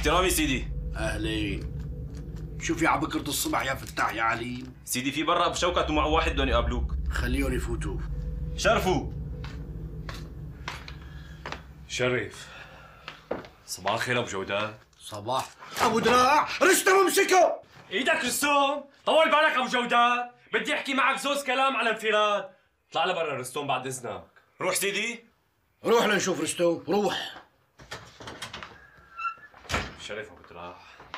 احترامي سيدي. اهلين. شو في عبكرة الصبح يا فتاح يا عليم؟ سيدي في برا ابو شوكت ومعه واحد بدهم يقابلوك. خليهم يفوتوا. شرفوا. شريف، صباح الخير ابو جودات. صباح. ابو دراع رستم امسكه. ايدك رستم، طول بالك ابو جودات، بدي احكي معك زوز كلام على انفراد. اطلع لبرا رستم بعد اذنك. روح سيدي. روح لنشوف رستم، روح. شريف ابو دراع،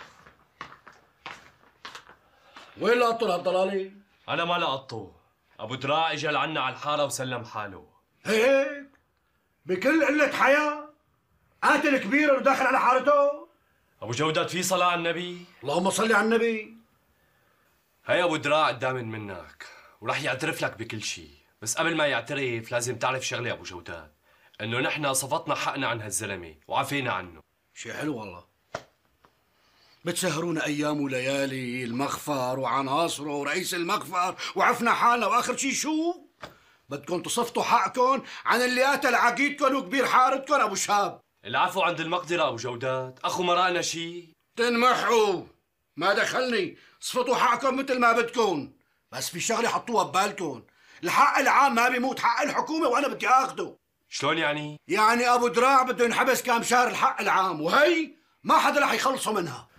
وين لقطوا هالضلالي؟ انا ما لقطته. ابو دراع اجى لعنا على الحاره وسلم حاله. هيك؟ بكل قلة حياة؟ قاتل كبير وداخل على حارته؟ ابو جودات في صلاه على النبي؟ اللهم صل على النبي. هي ابو دراع قدام منك ورح يعترف لك بكل شيء، بس قبل ما يعترف لازم تعرف شغله ابو جودات، انه نحن صفطنا حقنا عن هالزلمه وعفينا عنه. شيء حلو والله. بتسهرونا ايام وليالي المخفر وعناصره ورئيس المخفر وعفنا حالنا، واخر شيء شو؟ بدكم تصفطوا حقكم عن اللي قتل عقيدكم وكبير حارتكم ابو شهاب. العفو عند المقدره ابو جودات، اخو مرقنا شيء. تنمحوا، ما دخلني. صفطوا حقكم مثل ما بدكم، بس في شغله حطوها ببالكم، الحق العام ما بيموت، حق الحكومه وانا بدي اخده. شلون يعني؟ يعني ابو دراع بده ينحبس كام شهر الحق العام، وهي ما حدا رح يخلصوا منها.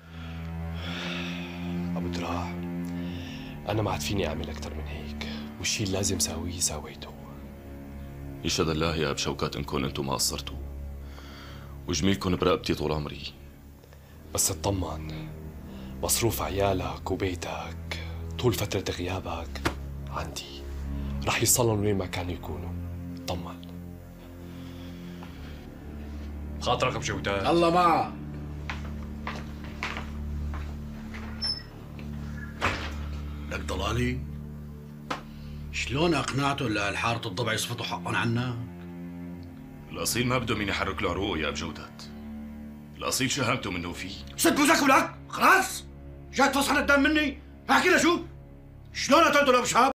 ابو دراع، انا ما عاد فيني اعمل اكثر من هيك، والشيء اللي لازم ساويه سويته. يشهد الله يا ابو شوكات انكم انتم ما قصرتوا، وجميلكم برقبتي طول عمري. بس اطمن، مصروف عيالك وبيتك طول فترة غيابك عندي، رح يصلون وين ما كانوا يكونوا. اطمن. خاطرك ابو جودات. الله معك. لك ضلالي، شلون اقنعته لحارة الضبع يصفطوا حقهم عنا؟ الاصيل ما بده مين يحرك له عروقه يا ابو جودات، الاصيل شهامته منه فيه. سد بوزك ولك، خلاص؟ جاي تفصحن الدم مني؟ احكي لي شو؟ شلون قتلته لابو شهاب؟